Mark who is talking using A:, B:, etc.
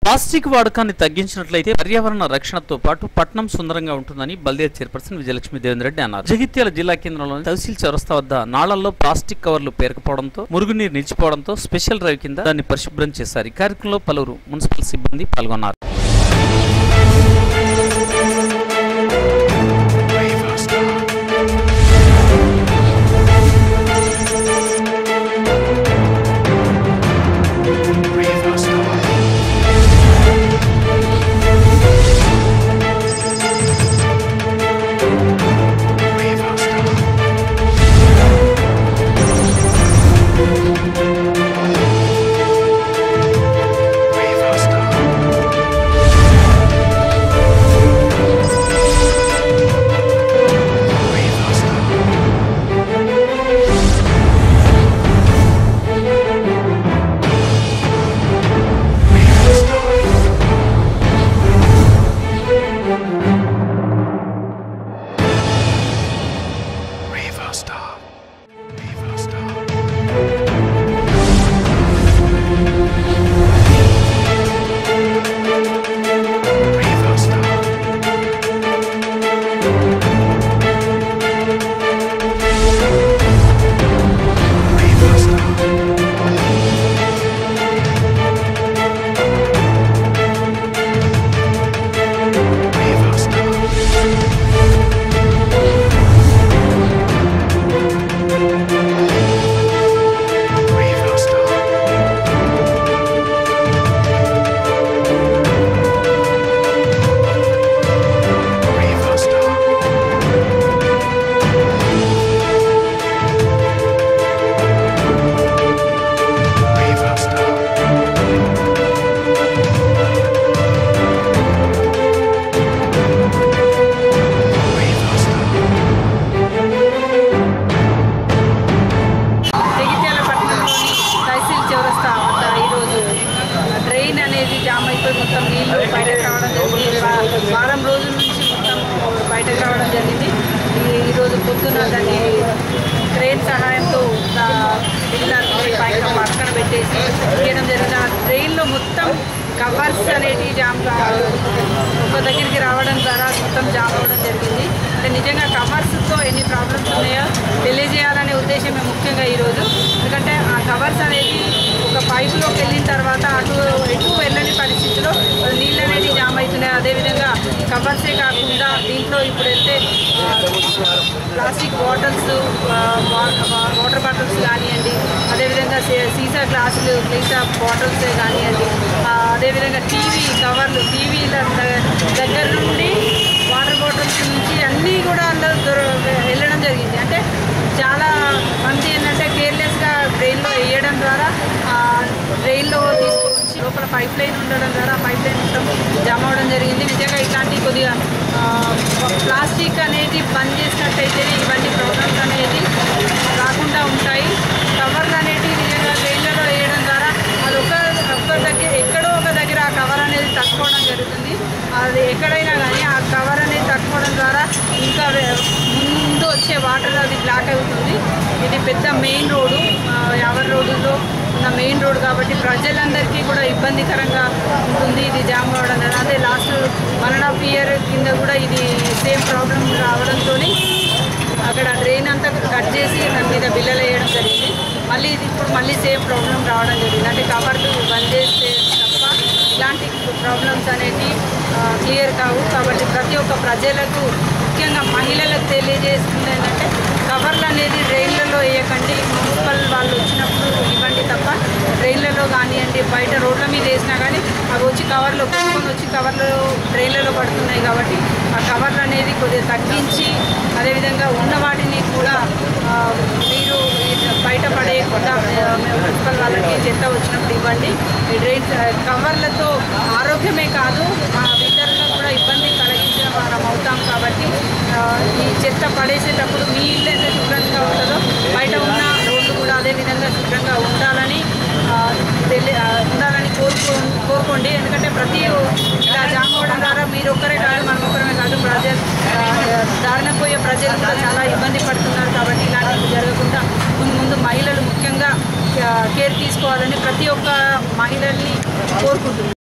A: Plastic వాడకాన్ని తగ్గించినట్లయితే పర్యావరణ రక్షణతో పాటు పట్నం సుందరంగా ఉంటుందని బల్దియా చైర్పర్సన్ విజయలక్ష్మి దేవేంద్ర రెడ్డి అన్నారు. జగిత్యాల జిల్లా కేంద్రంలోని తహసీల్ చౌరస్తా వద్ద నాళల్లో ప్లాస్టిక్ కవర్లు పేరుకుపోవడంతో మురుగునీరు నిలిచిపోవడంతో స్పెషల్ డ్రైవ్ కింద దాన్ని పరిశుభ్రం చేశారు. ఈ కార్యక్రమంలో పలువురు మున్సిపల్ సిబ్బంది పాల్గొన్నారు.
B: మొత్తం నీళ్లు బయటకు రావడం జరిగింది. వారం రోజుల నుంచి మొత్తం బయటకు రావడం జరిగింది. ఈరోజు పొద్దున దాన్ని క్రేన్ సహాయంతో పక్కన పెట్టేసి చేయడం జరిగింది. ఆ ట్రైన్లో మొత్తం కవర్స్ అనేవి జామ్ ఒక దగ్గరికి రావడం ద్వారా మొత్తం జామ్ అవ్వడం జరిగింది. అంటే నిజంగా కవర్స్తో ఎన్ని ప్రాబ్లమ్స్ ఉన్నాయో తెలియజేయాలనే ఉద్దేశమే ముఖ్యంగా ఈరోజు. ఎందుకంటే ఆ కవర్స్ అనేది ఒక పైపులోకి వెళ్ళిన తర్వాత ఎటు వెళ్ళని పరిస్థితిలో నీళ్ళు అనేది జామ్ అవుతున్నాయి. అదేవిధంగా కవర్సే కాకుండా దీంట్లో ఇప్పుడు వెళ్తే ప్లాస్టిక్ బాటిల్స్, వాటర్ బాటిల్స్ కానివ్వండి, అదేవిధంగా సీసా గ్లాసులు, సీసా బాటిల్సే కానివ్వండి, అదేవిధంగా టీవీ కవర్లు, టీవీల దగ్గర నుండి వాటర్ బాటిల్స్ నుంచి అన్నీ కూడా అందరూ వెళ్ళడం జరిగింది. అంటే చాలా మంది ఏంటంటే కేర్లెస్గా డ్రైన్లో వేయడం ద్వారా డ్రైన్లో తీసుకొచ్చి లోపల పైప్ లైన్ ఉండడం ద్వారా పైప్ లైన్ మొత్తం జామ్ అవ్వడం జరిగింది. నిజంగా ఇట్లాంటి కొద్దిగా ప్లాస్టిక్ అనేది బంద్ చేసినట్టయితే ఇవన్నీ ప్రాబ్లమ్స్ అనేది రాకుండా ఉంటాయి. కవర్లు అనేవి నిజంగా డ్రైన్లలో వేయడం ద్వారా అది ఒక దగ్గర ఎక్కడో ఒక దగ్గర ఆ కవర్ అనేది తక్కువడం జరుగుతుంది. అది ఎక్కడైనా కానీ ఆ కవర్ అనేది తక్కువడం ద్వారా ఇంకా ముందు వచ్చే వాటర్ అది బ్లాక్ అవుతుంది. ఇది పెద్ద మెయిన్ రోడ్డు, యావర్ రోడ్డులో ఉన్న మెయిన్ రోడ్ కాబట్టి ప్రజలందరికీ కూడా ఇబ్బందికరంగా ఉంటుంది ఇది జామ్ అవ్వడం. అదే లాస్ట్ 1.5 year కింద కూడా ఇది సేమ్ ప్రాబ్లం రావడంతో అక్కడ డ్రైన్ అంతా కట్ చేసి దాని మీద బిల్లలు వేయడం జరిగింది. మళ్ళీ ఇది ఇప్పుడు మళ్ళీ సేమ్ ప్రాబ్లం రావడం జరిగింది. అంటే కవర్లు బంద్ చేస్తే తప్ప ఇలాంటి ప్రాబ్లమ్స్ అనేవి క్లియర్ కావు. కాబట్టి ప్రతి ఒక్క ప్రజలకు ముఖ్యంగా మహిళలకు తెలియజేస్తుంది ఏంటంటే కవర్లు అనేది డ్రైన్లలో వేయకండి. మున్సిపల్ వాళ్ళు వచ్చినప్పుడు ఇవ్వండి తప్ప డ్రైన్లలో కానివ్వండి, బయట రోడ్ల మీద వేసినా కానీ అవి వచ్చి కవర్లో కొనుక్కొని వచ్చి కవర్లు డ్రైన్లలో పడుతున్నాయి. కాబట్టి ఆ కవర్లు అనేది కొద్దిగా తగ్గించి అదేవిధంగా ఉన్న వాటిని కూడా మీరు బయట పడేయకుండా మున్సిపల్ వాళ్ళకి చెత్త వచ్చినప్పుడు ఇవ్వండి. ఈ డ్రైన్ కవర్లతో ఆరోగ్యమే కాదు ఇతరులకు కూడా ఇబ్బంది కలిగించిన వారం అవుతాం. కాబట్టి ఈ చెత్త పడేసేటప్పుడు మీ ఇల్లు ఎంత శుభ్రంగా ఉంటుందో బయట ఉన్న రోడ్లు కూడా అదేవిధంగా శుభ్రంగా ఉండాలని కోరుకోండి. ఎందుకంటే ప్రతి ఇలా జామ్ అవ్వడం ద్వారా మీరు ఒక్కరే కాదు, మనం ఒక్కరమే కాదు, దారిన పోయే ప్రజలు కూడా చాలా ఇబ్బంది పడుతున్నారు. కాబట్టి ఇలాంటివి జరగకుండా ముందు మహిళలు ముఖ్యంగా కేర్ తీసుకోవాలని ప్రతి ఒక్క మహిళల్ని కోరుకుంటున్నాను.